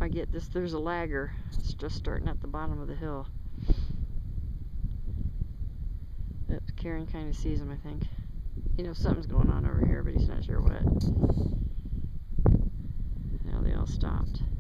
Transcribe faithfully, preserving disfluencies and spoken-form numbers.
get this. There's a lagger. It's just starting at the bottom of the hill. Oops, Karen kind of sees him, I think. He knows something's going on over here, but he's not sure what. Now they all stopped.